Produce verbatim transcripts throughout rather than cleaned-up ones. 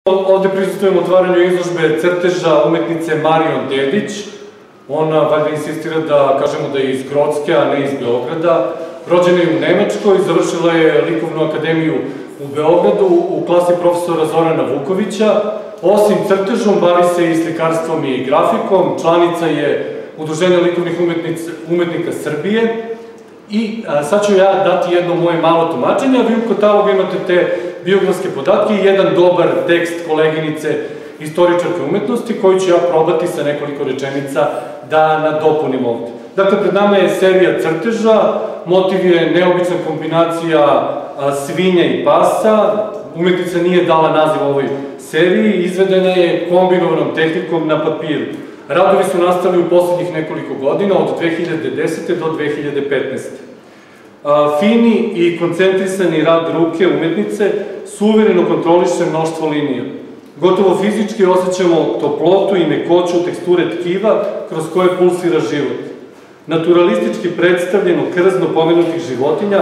Ovde prisustujemo otvaranju izložbe crteža umetnice Marion Dedić. Ona valjda insistira da kažemo da je iz Grocke, a ne iz Beograda. Rođena je u Nemačkoj, završila je likovnu akademiju u Beogradu u klasi profesora Zorana Vukovića. Osim crtežom, bavi se i slikarstvom i grafikom. Članica je Udruženja likovnih umetnika Srbije. I sad ću ja dati jedno moje malo tumačenje, a vi u katalogu imate te biografske podatke i jedan dobar tekst koleginice istoričarke umetnosti koji ću ja probati sa nekoliko rečenica da nadopunim ovde. Dakle, pred nama je serija crteža, motiv je neobična kombinacija svinja i pasa, umetnica nije dala naziv ovoj seriji, izvedena je kombinovanom tehnikom na papiru. Radovi su nastali u poslednjih nekoliko godina, od dve hiljade desete do dve hiljade petnaeste. Fini i koncentrisani rad ruke umetnice suvereno kontroliše mnoštvo linija. Gotovo fizički osjećamo toplotu i mekoću teksture tkiva kroz koje pulsira život. Naturalistički predstavljeno krzno pomenutih životinja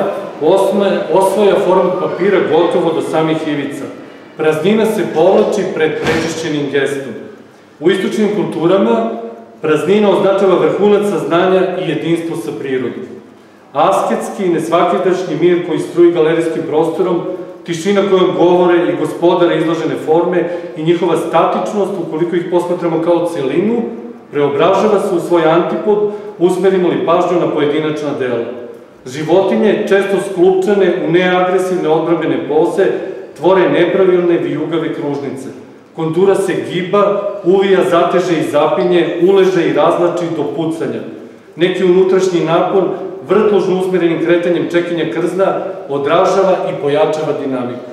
osvaja formu papira gotovo do samih ivica. Praznina se povlači pred prečišćenim gestom. U istočnim kulturama praznina označava vrhunac saznanja i jedinstvo sa prirodom. Asketski i nesvakidašnji mir koji struji galerijskim prostorom, tišina kojom govore i gospodare izložene forme i njihova statičnost, ukoliko ih posmatramo kao celinu, preobražava se u svoj antipod, usmerimo li pažnju na pojedinačna dela. Životinje, često sklupčane u neagresivne odbrambene poze, tvore nepravilne vijugave kružnice. Kontura se giba, uvija, zateže i zapinje, uleže i razlači do pucanja. Neki unutrašnji napon, vrtložno usmerenim kretanjem čekinja krzna, odražava i pojačava dinamiku.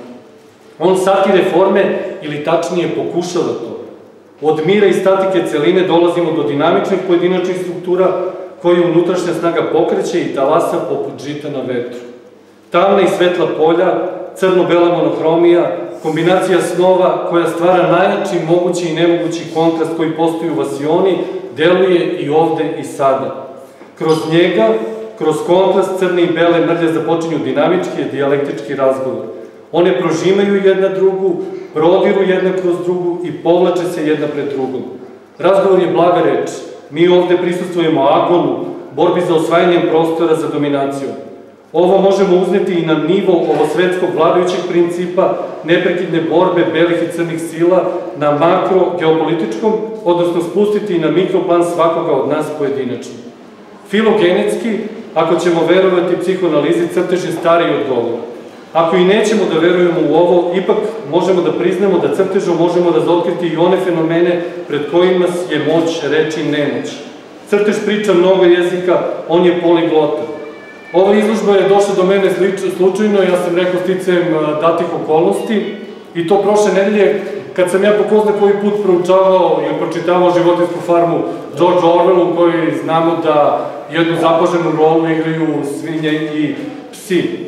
On satire forme, ili tačnije pokušava to. Od mira i statike celine dolazimo do dinamičnih pojedinačnih struktura koje unutrašnja snaga pokreće i talasa poput žita na vetru. Tamna i svetla polja, crno-bela monohromija, kombinacija snova koja stvara najjači mogući i nemogući kontrast koji postoji u vasioni, deluje i ovde i sada. Kroz njega, kroz kontrast crne i bele mrlje započinju dinamički i dijalektički razgovor. One prožimaju jedna drugu, prodiru jedna kroz drugu i povlače se jedna pred drugom. Razgovor je blaga reč. Mi ovde prisustujemo agonu, borbi za osvajanjem prostora za dominacijom. Ovo možemo uzneti i na nivo ovosvetskog vladajućeg principa, neprekidne borbe belih i crnih sila na makro-geopolitičkom, odnosno spustiti i na mikroplan svakoga od nas pojedinačno. Filogenetski, ako ćemo verovati psihoanalizi, crtež je stariji od govora. Ako i nećemo da verujemo u ovo, ipak možemo da priznamo da crtežom možemo razotkriti i one fenomene pred kojima je moć reči nemoć. Crtež priča mnogo jezika, on je poliglota. Ova izložba je došla do mene slučajno, ja sam rekao sticajem datih okolnosti, i to prošle nedelje, kad sam ja po ko zna koji put proučavao i pročitavao Životinjsku farmu George Orwellu, koji znamo da jednu zapaženu rolu igraju svinje i psi.